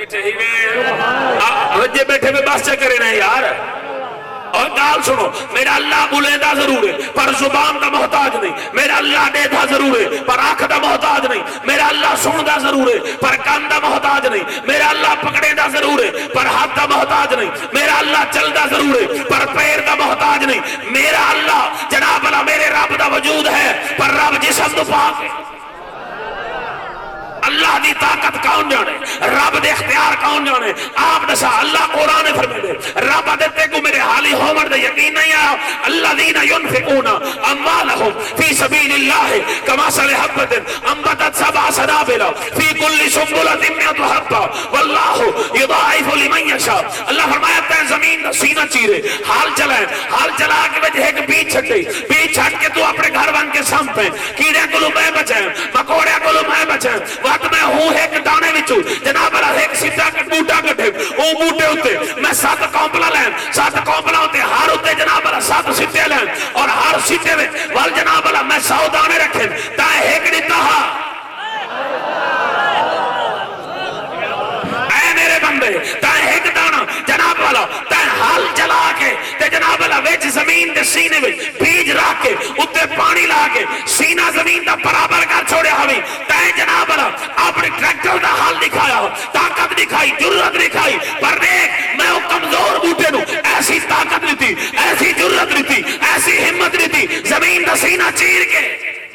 بیٹھے ہی رجے بیٹھے میں بس چکرے نہیں یار. اور گال سنو, میرا اللہ بولیندہ ضرور ہے پر زبان دا محتاج نہیں. میرا اللہ دیدہ ضرور ہے پر آنکھ دا محتاج نہیں. میرا اللہ سندہ ضرور ہے پر کان دا محتاج نہیں. میرا اللہ پکڑیندہ ضرور ہے پر ہاتھ دا محتاج نہیں. میرا اللہ چلدہ ضرور ہے پر پیر دا محتاج نہیں. میرا اللہ جناب اللہ میرے رب دا وجود ہے پر رب جسم تو پاک ہے. اللہ دی طاقت کون جانے, رب دے اختیار کون جانے. آپ دسا اللہ قرآن فرمے دے رب دیتے کو میرے حالی ہومر دے یقین نہیں آیا. اللہ دین ینفقون اموالہم فی سبیل اللہ کمثل حبۃ انبتت سبع سنابل فی کل سنبلۃ مئۃ حبۃ واللہ یضاعف لمن یشاء. اللہ فرمایا تے زمین دا سینہ چیرے حال چلائیں, حال چلا کے وجہ ایک بیج چھٹے, بیج چھٹ کے تو اپنے گھر بن کے سانپیں, کیڑے کو میں بچائیں, مکوڑے کو میں بچائیں. وقت میں ہوں ایک دانے وچوں جناب اللہ ایک سیدھا بوٹا کٹے او بوٹے ہوتے میں 7 کونپلا لین, 7 کونپلا ہوتے ہر ہوتے جناب اللہ 7 سیٹے لین اور ہر سیٹے میں وال جناب اللہ میں 100 دانے رکھیں تا ایک دیتا ہا. اے میرے بندے تا ایک دانا جناب والا تا حال چلا کے تے جناب اللہ وچ زمین دے سینے وچ بیج رکھ کے اوتے پانی لا کے سینہ زمین دا برابر کر چھوڑیا ہوئی تے جناب اللہ اپنے ٹریکٹر دا حال دکھایا, طاقت دکھائی, جرت دکھائی. پر دیکھ میں وہ کمزور بوٹے نو ایسی طاقت نہیں تھی, ایسی جرت نہیں تھی, ایسی ہمت نہیں تھی زمین دا سینہ چیر کے.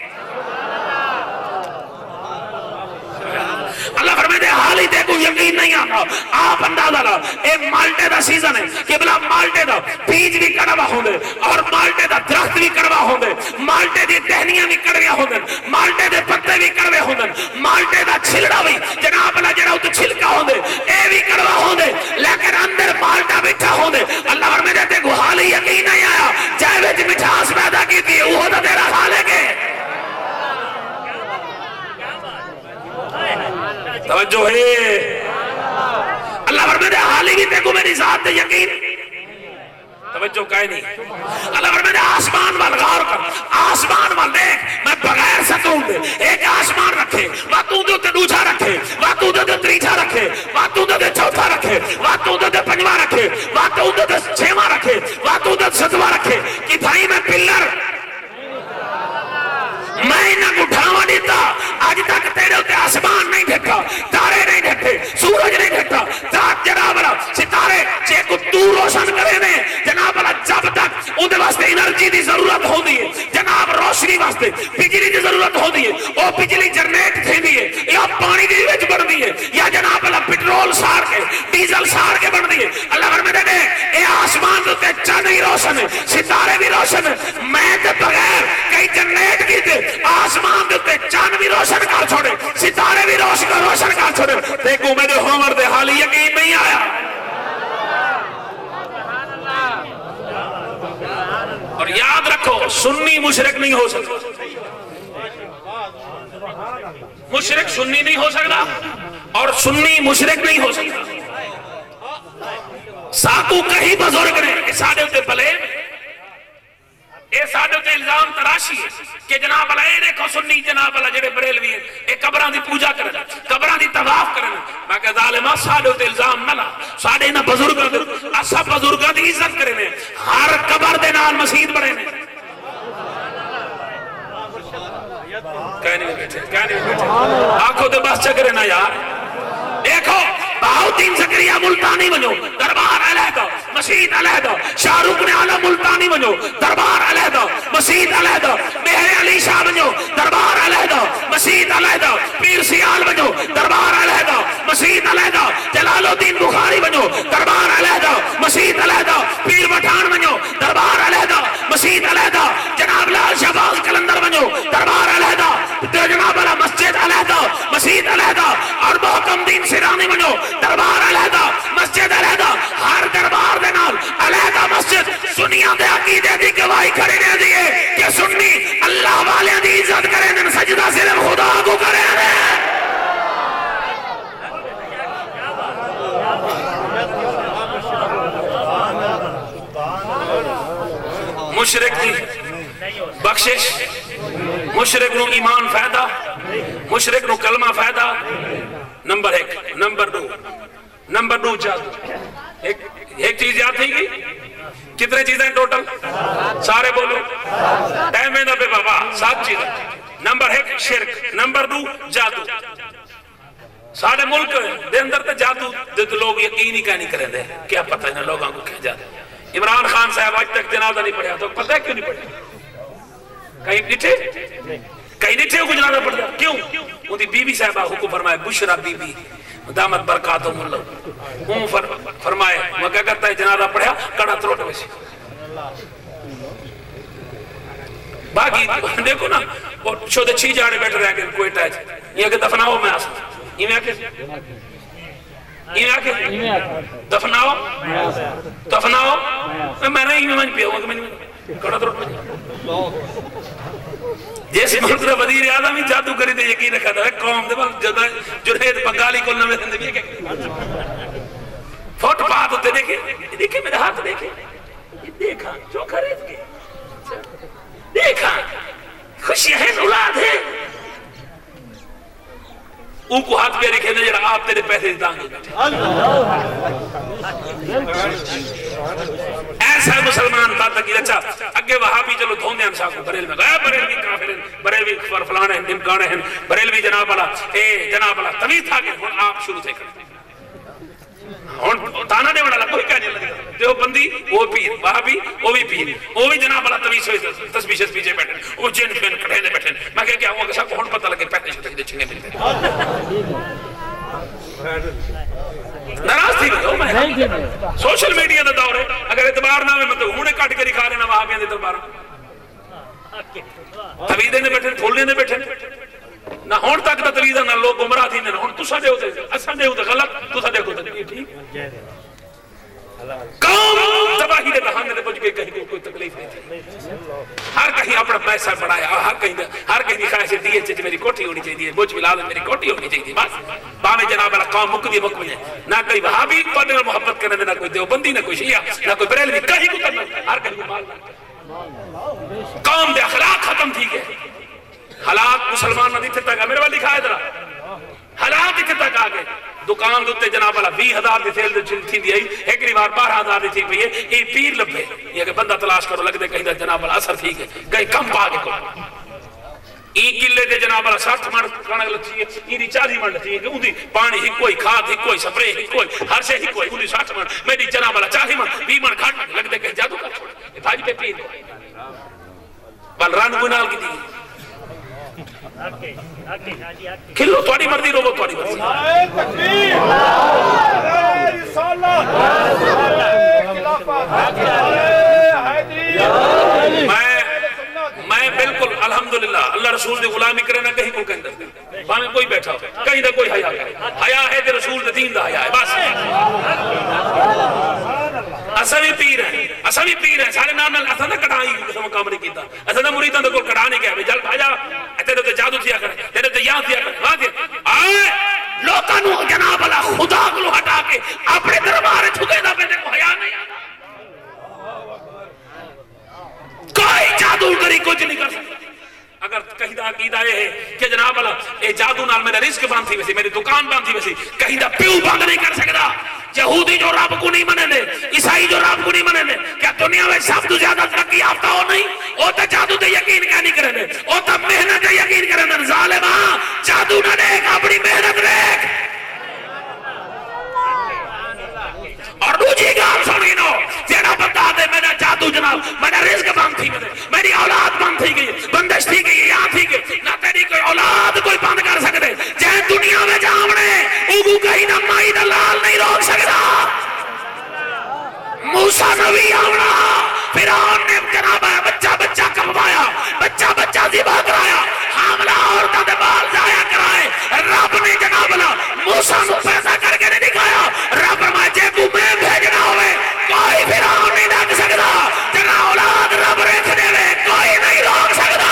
اللہ فرمائے دے حالی تے کو یقین نہیں آتا. آپ اندازہ لا اے مالٹے دا سیزن ہے کہ بلا مالٹے دا بیج بھی کڑوا ہوندے اور مالٹے دا درخت بھی کڑوا ہوندے, مالٹے دی ٹہنیاں بھی کڑویاں ہوندے, مالٹے دے پتے بھی کڑوے ہوندے, مالٹے دا چھلڑا بھی جناب اللہ جڑا تے چھلکا ہوندے اے بھی کڑوا ہوندے لیکن اندر مالٹا بیٹھا ہوندے. اللہ فرمائے تے کو حالی یقین نہیں آیا جائے وچ مٹھاس پیدا کیتی وہ تے تیرا حال ہے کہ توجہ ہے. اللہ فرمائے حالی بھی تے کو میری ذات تے یقین توجہ کائے نہیں. اللہ فرمائے آسمان وال غور کر, آسمان وال دیکھ, میں بغیر ستون دے ایک آسمان رکھے واتوں دے تے دوسرا رکھے, واتوں دے تیسرا رکھے, واتوں دے چوتھا رکھے, واتوں دے پنجواں رکھے, واتوں دے چھواں رکھے, واتوں دے ستواں رکھے. کتھائی میں پلر میں نہ اٹھاوا دیتا آج تک تیرے ہوتے آسمان نہیں ڈھکا, تارے نہیں ڈھکے, سورج نہیں ڈھکا, رات جناب اللہ ستارے چے کو تو روشن کرے نے جناب اللہ جب تک اندھے واسطے انرجی دی ضرورت ہو دی ہے, جناب روشنی واسطے بجلی دی ضرورت ہو دی ہے, او بجلی جنریٹ تھی دی ہے یا پانی دی وچ بڑھ دی ہے یا جناب اللہ پٹرول سار کے ڈیزل سار کے بڑھ دی ہے. اللہ فرمائے دے اے آسمان تے چاند ہی روشن ہے, ستارے بھی روشن ہے, میں تے بغیر کئی جنریٹ کی تے آسمان دے چاند بھی روشن کر چھوڑے, ستارے بھی روشن کر چھوڑے. دیکھو میرے ہومر دے حالی یقین نہیں آیا. اور یاد رکھو سنی مشرک نہیں ہو سکتا, مشرک سنی نہیں ہو سکتا اور سنی مشرک نہیں ہو سکتا. ساتوں کہیں بزرگ نے کہ ساڑھے ہوتے پلے اے ساڑھے ہوتے الزام تراشی ہے کہ جناب اللہ اے دیکھو سنی جناب اللہ جڑے بریلوی ہیں اے قبران دی پوجا کرنا, قبران دی طواف کرنا. میں کہ ظالمہ ساڑھے ہوتے الزام نہ لا, ساڑھے نہ بزرگاں دے اسا بزرگاں دی عزت کرنے, ہر قبر دے نال مسجد بڑھے نے. کہنے بیٹھے آنکھوں دے بس چکرے نا یار. دیکھو بہاؤدین زکریا ملتانی ونجو دربار علیحدہ, مسجد علیحدہ, شاہ رکن اعلی ملتانی ونجو دربار علیحدہ, مسجد علیحدہ, مہر علی شاہ ونجو دربار علیحدہ, مسجد علیحدہ, پیر سیال ونجو دربار علیحدہ, مسجد علیحدہ, جلال الدین بخاری ونجو دربار علیحدہ, مسجد علیحدہ, پیر پٹھان ونجو دربار علیحدہ, مسجد علیحدہ, جناب لال شہباز قلندر ونجو دربار علیحدہ, جناب اللہ مسجد علیحدہ, مسجد علیحدہ, اور محکم دین سیرانی ونجو دربار علیحدہ, مسجد علیحدہ. ہر دربار دے نال علیحدہ مسجد سنیاں دے عقیدے دی گواہی کھڑی دے دیئے کہ سنی اللہ والے دی عزت کریں دن سجدہ صرف خدا کو کریں دیں. مشرک دی بخشش، مشرک نو ایمان فائدہ، مشرک نو کلمہ فائدہ، نمبر 1 نمبر 2 جادو۔ ایک چیز یاد تھی گی، کتنے چیزیں ٹوٹل؟ سارے بولو، ٹائم میں نہ پہ بابا، 7 چیزیں۔ نمبر 1 شرک، نمبر 2 جادو۔ سارے ملک دے اندر تے جادو دے تو لوگ یقین ہی نہیں کریں دے، کیا پتہ ہے لوگاں کو کیا جادو۔ عمران خان صاحب آج تک جنازہ نہیں پڑھا، تو پتہ ہے کیوں نہیں پڑھا؟ کہیں نٹھے کو جنازہ پڑھا، کیوں؟ وہ دی بی بی صاحبہ حکم فرمائے، بشرا بی بی دامت برکاتہم اللہ، فرمائے وہ کیا کرتا ہے جنازہ پڑھا کڑا تروٹ ویسی۔ باقی دیکھو نا وہ شودے 6 جاڑے بیٹھ رہے ہیں کوئٹہ ہے، یہ کہ دفناؤ میں آسا، یہ میں آکے دفناؤ میں نہیں میں پیا ہوں کہ میں کڑا تروٹ میں جیسے منظر وزیر اعظم ہی جادو کری دے یقین رکھا تھا قوم دے بعد جنید بنگالی کو نوے زندگی ہے فوٹ پات ہوتے دیکھیں میرے ہاتھ دیکھیں دیکھا جو خرید کے دیکھا خوشی ہے اولاد ہے ان کو ہاتھ پہ رکھے دے جڑا آپ تیرے پیسے دانگے بیٹھے ایسا مسلمان تھا تک اچھا اگے وہابی چلو دھوندے ہم شاہ کو بریل میں گیا بریلوی کافر ہیں بریلوی فلانے ہیں دمکانے ہیں بریلوی جناب اللہ تمیز تھا کہ آپ شروع سے کرتے تانا دے وڑا کوئی کہنے لگا دیو بندی وہ پیر وہابی وہ بھی پیر وہ بھی جناب اللہ تمیز ہوئی تسبیح پیچھے بیٹھے وہ جن فین کھڑے دے بیٹھے میں کہا کیا ہوا کہ شاہ کو ہون پتہ لگے پیٹے شدہ دے چھنے ملتے ناراض تھی بھئی میں سوشل میڈیا دا دور ہے اگر اعتبار نہ میں مطلب ہونے کاٹ کے دکھا رہے نا وہاں بھی دربار طویدے نے بیٹھے پھولنے نے بیٹھے نہ ہون تک دا طویدہ نہ لوگ گمراہ تھی نہ ہون تسا دے ہوتے اسا دے ہوتے غلط تسا دے ہوتے ٹھیک قوم تباہی دے دہانے دے پہنچ گئے کہیں کوئی تکلیف نہیں تھی ہر کہیں اپنا پیسہ بڑھایا ہر کہیں خواہش دیئے چیز میری کوٹھی ہونی چاہیے بوجھ بلال میری کوٹھی ہونی چاہیے بس باوے جناب اللہ قوم مکدی مکمل ہے نہ کوئی وہابی پڑھنے اور محبت کرنے دے نہ کوئی دیوبندی نہ کوئی شیعہ نہ کوئی بریلوی کہیں کو کرنا ہر کہیں کو مال قوم دے اخلاق ختم تھی گئے حالات مسلمان نہ دیتے تک میرے والی کھائے درہ حالات دیتے تک آگئے دکان دوتے جناب اللہ 20,000 دی تھیل تھی دی آئی ایک ریوار 12,000 دی تھی پہ یہ پیر لبھے یہ کہ بندہ تلاش کرو لگ دے کہیں دا جناب اللہ اثر تھی گئے کہیں کم پا کے کو این کلے دے جناب اللہ 60 منڈ کھانا گلت چاہیے این دی 40 منڈ چاہیے کہ ان دی پانی ہی کوئی کھاد ہی کوئی سپرے ہی کوئی ہر سے ہی کوئی ان دی 60 منڈ میری جناب اللہ 40 منڈ 20 منڈ کھاٹ لگ دے کہیں جادو کر چھوڑ یہ بھاج پہ پیر بل ران گنال کی دی کھلو توڑی مردی روبو توڑی مردی میں بالکل الحمدللہ اللہ رسول دے غلامی کرے نہ کہیں کو کہیں در باہمیں کوئی بیٹھا ہو کہیں نہ کوئی حیاء کرے حیاء ہے دے رسول دے دین دا حیاء ہے بس اسا بھی پیر ہیں سارے نام اسا نہ کڑھائی اسا مقام نہیں کیتا اسا نہ مریدان دے کو کڑھانے گیا جل بھاجا تیرے تے جادو تھیا کرے تیرے تے یاد تھیا کرے وہاں دیا آئے لوکانو جناب اللہ خدا کو ہٹا کے اپنے دربار چھکے دا پہنے کو حیاء نہیں کوئی جادو کری کچھ نہیں کر سکتا اگر کہیں دا عقیدہ یہ ہے کہ جناب اللہ اے جادو نال میرا رزق بند تھی ویسی میری دکان بند تھی ویسی کہیں دا پیو بند نہیں کر سکتا یہودی جو رب کو نہیں منے لے عیسائی جو رب کو نہیں منے لے کیا دنیا میں سب تو زیادہ ترقی یافتہ ہو نہیں او تا جادو تے یقین کیا نہیں کرنے او تا محنت تے یقین کرنے ظالماں جادو نہ دیکھ اپنی محنت دیکھ اور دوجی گال سنی نو جیڑا بتا دے میرا جادو جناب میرا رزق بند تھی میری اولاد بند تھی گئی بندش تھی گئی یہاں تھی گئی نہ تیری کوئی اولاد کوئی بند کر سکتے جہاں دنیا میں جامنے اگو کہیں نہ مائی نہ لال نہیں روک سکتا موسیٰ نبی آمنا فرعون نے جناب بچہ کموایا بچہ ذبح کرایا حاملہ عورتوں دے بال ضائع کرائے رب نے جناب موسیٰ نو پیسہ کر کے نہیں دکھایا رب مجھے کو میں بھیجنا ہوئے کوئی فرعون نہیں ڈھک سکتا تیرا اولاد رب رکھنے میں کوئی نہیں روک سکتا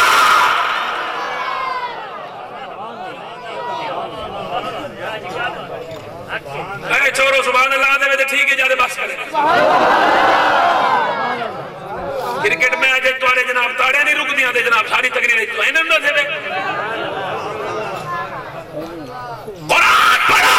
اے چھوڑو سبحان اللہ دے میں ٹھیک ہے جاتے بس کرے کرکٹ میں آج توڑے جناب تاڑے نہیں رک دیا دے جناب ساری تقریر تو ہے نندہ سے بے قرآن پڑھا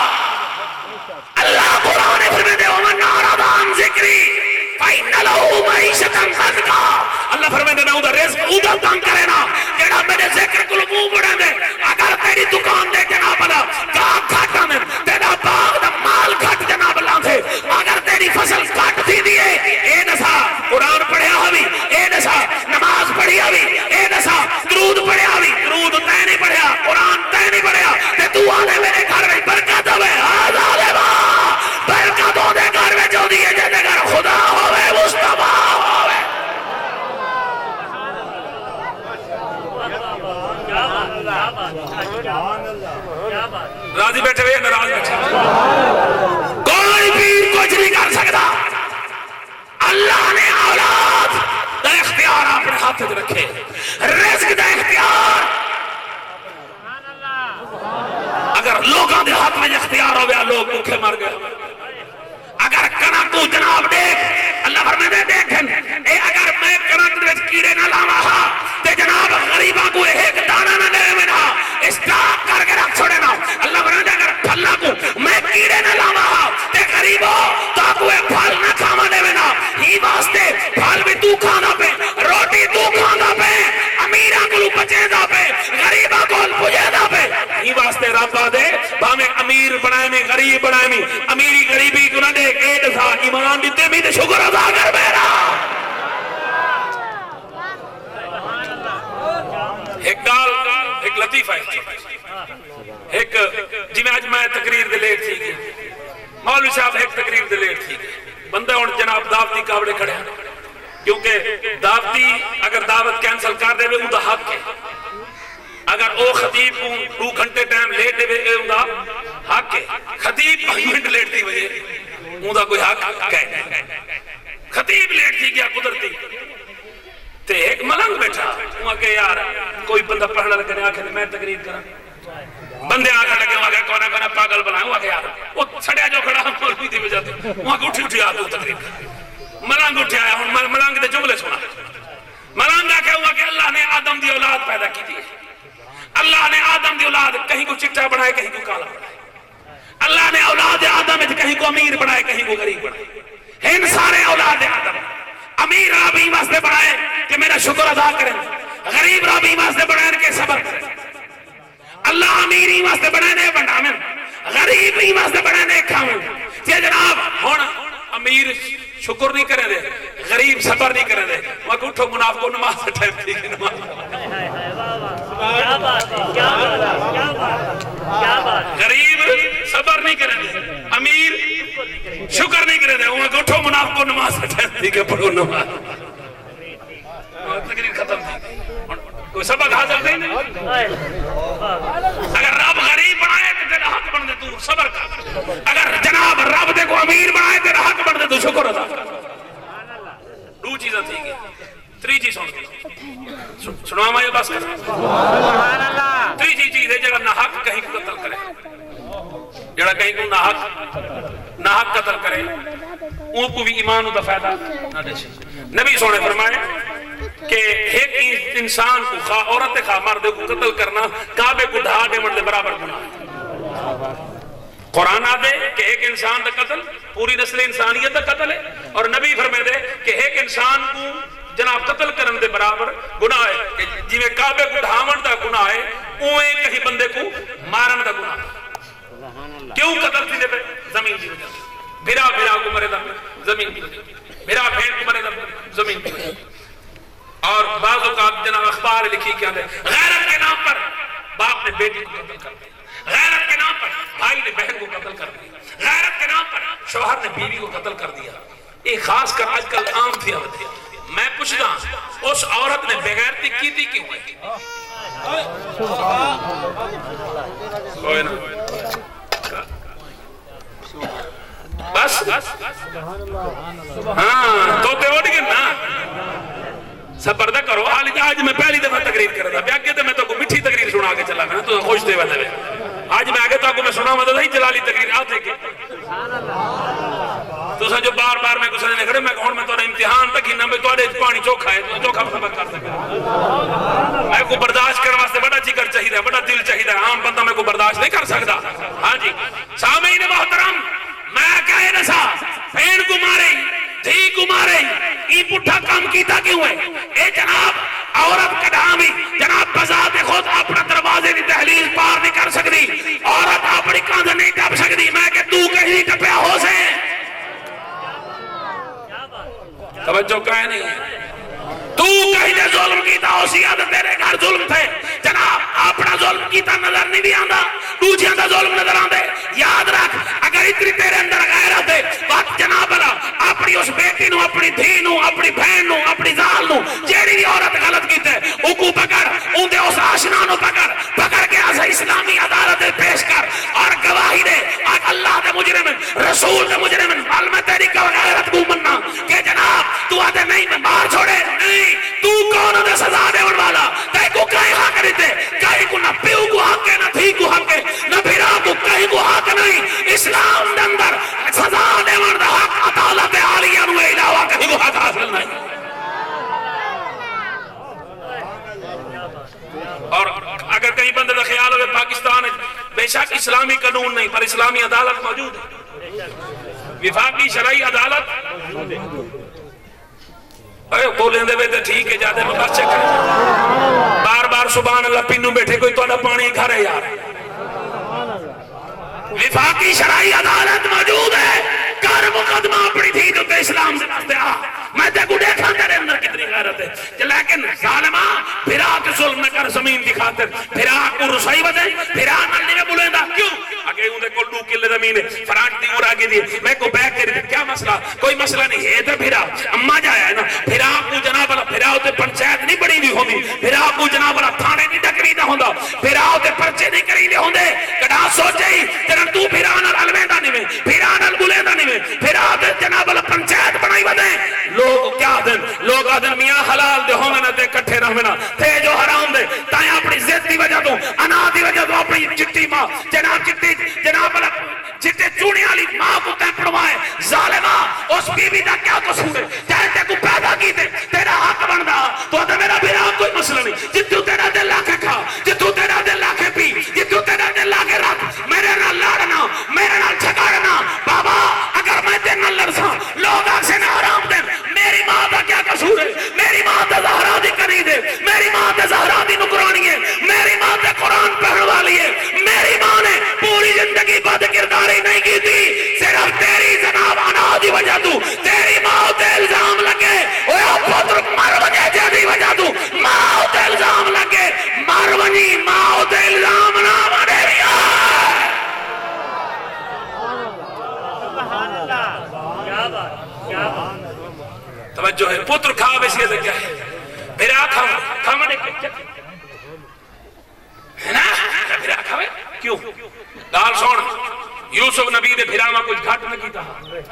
اللہ قرآن فرمے دے ومن آرادان ذکری فَإِنَّ لَهُ مَعِيشَةً ضَنْكَا اللہ فرمے دے نہ ادھا رزق ادھا تنگ کرے نا جڑا میرے ذکر کو منہ بڑھے دے اگر تیری دکان دے جناب اللہ کام گھٹا میں تیرا باغ دا مال گھٹ جناب اللہ تھے اگر تیری فصل گھٹ تھی دیئے اے نسا قرآن پڑھے ہوئی اے نسا نماز پڑھی ہوئی اے نسا درود پڑھے ہوئی درود تے نہیں پڑھیا قرآن تے نہیں پڑھیا تے تو آنے میرے گھر میں برکت ہوئے آزالے ماں برکت ہو دے گھر میں جو دیئے جے دے گھر خدا ہوئے مصطفیٰ ہوئے راضی بیٹھے ہوئے ناراض بیٹھے کوئی پیر کچھ نہیں کر سکتا اللہ نے اولاد دا اختیار اپنے ہاتھ میں رکھے رزق دا اختیار اگر لوگاں دے ہاتھ میں اختیار ہو گیا لوگ بھوکے مر گئے اگر کنک تو جناب دیکھ اللہ فرمائے دے دیکھیں اے اگر میں کنک دے کیڑے نہ لاوا ہاں تے جناب غریباں کو ایک دانہ نہ دے میں نا اسٹاک کر کے رکھ چھوڑے نا اللہ فرمائے دے اگر پھلا کو میں کیڑے نہ لاوا ہاں تے غریبوں تاکو ایک پھل نہ کھاما دے میں نا ہی واسطے پھل بھی تو کھانا پہ روٹی تو کھانا پہ امیرہ کو بچے دا پہ غریبہ کو پجے دا پہ ہی واسطے رابطہ دے ہمیں امیر بنائے میں غریب بنائے میں امیری غریبی کو نہ دے ایک سا ایمان دیتے میں شکر ادا کر میرا ایک گال ایک لطیفہ ایک جی میں آج میں تقریر دے لیٹ تھی مولوی صاحب ایک تقریر دے لیٹ تھی بندے اور جناب دعوتی کابڑے کھڑے ہیں کیونکہ دعوتی اگر دعوت کینسل کر دے وہ دا حق ہے اگر او خطیب کو 2 گھنٹے ٹائم لیٹ دے وہ دا حق ہے خطیب 5 منٹ لیٹ دی وجہ وہ دا کوئی حق کہے خطیب لیٹ تھی کیا قدرتی تے ایک ملنگ بیٹھا وہاں کہ یار کوئی بندہ پڑھنا لگنے آکھے میں تقریر کرا بندے آکھے لگے وہاں کہ کونا کونا پاگل بنائیں وہاں کہ یار وہ چھڑیا جو کھڑا مولوی تھی بجاتے وہاں کہ اٹھی آدھو تقریر کر ملنگ اٹھے آیا ملنگ دے جملے سنا ملنگ آکھے وہاں کہ اللہ نے آدم دی اولاد پیدا کی تھی اللہ نے آدم دی اولاد کہیں کو چٹا بنائے کہیں کو کالا بنائے اللہ نے اولاد آدم کہیں کو امیر بنائے کہیں کو غریب بنائے ان سارے اولاد آدم امیر رابی واسطے بنائے کہ میرا شکر ادا کریں غریب رابی واسطے بنائے کہ صبر کریں اللہ امیری واسطے بنائے بنامن غریبی واسطے بنائے کھامن یہ جناب ہونا امیر شکر نہیں کرے دے غریب صبر نہیں کرے دے وہاں کہ اٹھو منافق کو نماز سے ٹائم تھی کہ نماز غریب صبر نہیں کرے دے امیر شکر نہیں کرے دے وہاں کہ اٹھو منافق کو نماز سے ٹائم تھی کہ پڑھو نماز تقریر ختم تھی کوئی سبق حاصل نہیں اگر رب غریب بنائے تو تیرا حق بن دے تو صبر کر اگر جناب رب دے کو امیر بنائے تیرا حق بن دے تو شکر ادا کر 2 چیزیں تھی گئی 3 چیز سنوا میں یہ بس کر 3 چیز ہے جڑا نہ حق کہیں کو قتل کرے جڑا کہیں کو نہ حق قتل کرے ان کو بھی ایمان دا فائدہ نہ دے نبی سونے فرمائے کہ ایک انسان کو خواہ عورت خواہ مرد کو قتل کرنا کعبے کو ڈھا دے مرد برابر گناہ ہے قرآن آدھے کہ ایک انسان دا قتل پوری نسل انسانیت دا قتل ہے اور نبی فرمائے دے کہ ایک انسان کو جناب قتل کرن دے برابر گناہ ہے کہ جی میں کعبے کو ڈھاون دا گناہ ہے اوے کہیں بندے کو مارن دا گناہ ہے کیوں قتل تھی دے پہ زمین کی وجہ بھرا بھرا کو مرے دا زمین کی وجہ بھرا بھین کو مرے دا زمین کی وجہ اور بعض اوقات جناب اخبار لکھی کیا دے غیرت کے نام پر باپ نے بیٹی کو قتل کر دیا غیرت کے نام پر بھائی نے بہن کو قتل کر دیا غیرت کے نام پر شوہر نے بیوی کو قتل کر دیا یہ خاص کر آج کل عام تھی میں پوچھتا اس عورت نے بغیرتی کی تھی کیوں ہے کوئی نہ بس ہاں تو تے اٹھ گئے نا صبر نہ کرو آج میں پہلی دفعہ تقریر کر رہا تھا آگے تو میں تو مٹھی تقریر سنا کے چلا گیا تو خوش دے والے آج میں آگے تو میں سنا مدد ہی جلالی تقریر آتے کہ تو تو جو بار بار میں کسے نے کھڑے میں کہوں میں تو امتحان تک ہی نہ میں تو پانی چوکھا ہے تو چوکھا سبق کر سکتا میں کو برداشت کرنے واسطے بڑا جگر چاہیے بڑا دل چاہیے عام بندہ میں کو برداشت نہیں کر سکتا ہاں جی سامعین محترم میں کہے نسا پھین کو مارے دھی کو مارے ای پٹھا کام کیتا کیوں ہے اے جناب عورت کدامی جناب بذات خود اپنا دروازے کی دہلیز پار نہیں کر سکتی عورت اپنی کاندھ نہیں ٹپ سکتی میں کہ تو کہیں ٹپیا ہو سے توجہ کہیں نہیں تو کہیں دے ظلم کیتا ہو سیاد تیرے گھر ظلم تھے جناب اپنا ظلم کیتا نظر نہیں بھی آندا دوجیاں دا ظلم نظر آندے یاد رکھ اگر اتنی تیرے اندر غیرت ہے وقت جناب اللہ اپنی اس بیٹی نو اپنی دھی نو اپنی بہن نو اپنی زال نو جیڑی بھی عورت غلط کیتے اوکو پکڑ اندے اس آشنا نو پکڑ کے آسا اسلامی عدالت پیش کر اور گواہی دے اللہ دے مجرمن رسول دے مجرمن بل میں تیری غیرت کو مننا کہ جناب تو آدھے نہیں میں مار چھوڑے نہیں تو کون دے سزا دے والا تے کو کہیں حق دیتے کہیں کو نہ پیو کو حق ہے نہ تھی کو حق ہے نہ پھرا کو کہیں کو حق نہیں اسلام دے اندر سزا دے والا حق عدالت عالیہ نو علاوہ کہیں کو حق حاصل نہیں اور اگر کہیں بندے دا خیال ہوئے پاکستان ہے بے شک اسلامی قانون نہیں پر اسلامی عدالت موجود ہے وفاقی شرعی عدالت اے بولیں دے وے تے ٹھیک ہے جاتے میں بس چیک کریں بار بار سبحان اللہ پینوں بیٹھے کوئی توڑا پانی گھر ہے یار وفاقی شرعی عدالت موجود ہے کار مقدمہ اپنی تھی جو تے اسلام سے ناستے میں تے کو دیکھا تیرے اندر کتنی غیرت ہے لیکن ظالمہ پھرا کے ظلم نہ کر زمین دی خاطر پھرا کو رسائی بدے پھرا نلنی میں بولیں دا کیوں اگے اندھے کو ڈو کلے زمین ہے فرانٹ دی اور آگے دی میں کو بیک کری کیا مسئلہ کوئی مسئلہ نہیں ہے تو پھرا اما جایا ہے نا پھرا کو جناب اللہ پھرا ہوتے پنچایت نہیں بڑی بھی ہوندی پھرا کو جناب اللہ تھانے نہیں ڈکری نہ ہوندا پھرا ہوتے پرچے نہیں کری نہیں ہوندے کڑا سوچے ہی تیرن تو پھرا نال علمیں دانی میں پھرا نال بولیں دانی میں پھرا ہوتے جناب اللہ پنچایت بنائی بدے لوگ کیا دن لوگ آدن میاں حلال دے ہوں میں تے کٹھے رہنا تے جو حرام دے تائیں اپنی زیت دی وجہ تو انا دی وجہ تو اپنی چٹی ماں جناب چٹی جناب چٹے چوڑی والی ماں کو تے پڑوائے ظالمہ اس بی بی دا کیا قصور ہے چاہے تے کو پیدا کی تے تیرا حق بندا تو تے میرا بھی کوئی مسئلہ نہیں جتو تیرا دل لا کے کھا جتو تیرا دل لا کے پی جتو تیرا دل لا کے رکھ میرے نال لڑنا میرے نال جھگڑنا بابا اگر میں تے نال لڑساں لوگ آکسے نہ حرام دے میری ماں دا کیا قصور ہے میری ماں تے زہرا دی کری دے میری ماں تے زہرا دی نکرانی ہے میری ماں تے قرآن پڑھن والی ہے میری ماں نے پوری زندگی بد کرداری نہیں کی تھی صرف تیری جناب انا دی وجہ تو تیری ماں تے الزام لگے اوہ پتر مر وجہ جی وجہ تو ماں تے الزام لگے مر ونی ماں تے الزام نہ بڑے ریا سبحان اللہ کیا بات کیا بات توجہ ہے پتر کھا ویسی ہے کیا ہے بھیرا کھاوے ہے نا بھیرا کھاوے کیوں گال سون یوسف نبی دے بھیرا میں کچھ گھٹ نہ کیتا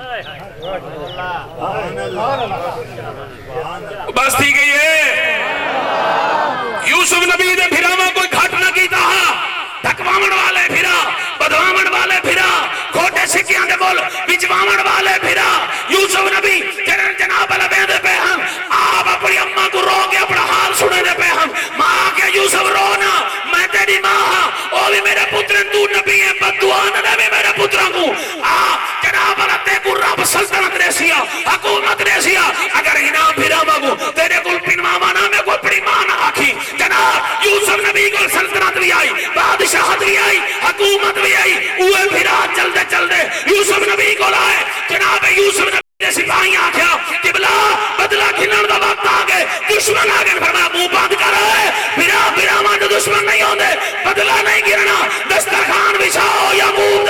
بس تھی گئی ہے یوسف نبی دے بھیرا میں کوئی گھٹ نہ کیتا دھکوامن والے بھیرا بدوامن والے بھیرا کھوٹے سکیاں دے بول بچوامن والے بھیرا یوسف نبی جناب علیہ دے پہ ہم آپ اپنی اممہ کو رو کے اپنا حال سنے دے پہ ہم ماں کے یوسف رونا میں تیری ماں ہاں او بھی میرے پترن تو نبی ہے بدوان نے بھی میرے پترن کو جناب علیہ تے کو رب سلطنت ریسیا حکومت ریسیا اگر انام پھرا مگو تیرے کل پن ماما میں کوئی پڑی ماں نہ آکھی جناب یوسف نبی کو سلطنت بھی آئی بادشاہت بھی آئی حکومت بھی آئی اوے پھرا چل دے یوسف نبی کو لائے جناب یوسف نبی سپاہی آکھیا قبلہ بدلہ کھنن دا وقت آگے دشمن آگے فرمایا منہ بند کر رہے پھرا ماں جو دشمن نہیں ہوندے بدلہ نہیں گرنا دسترخوان بچھاؤ یا منہ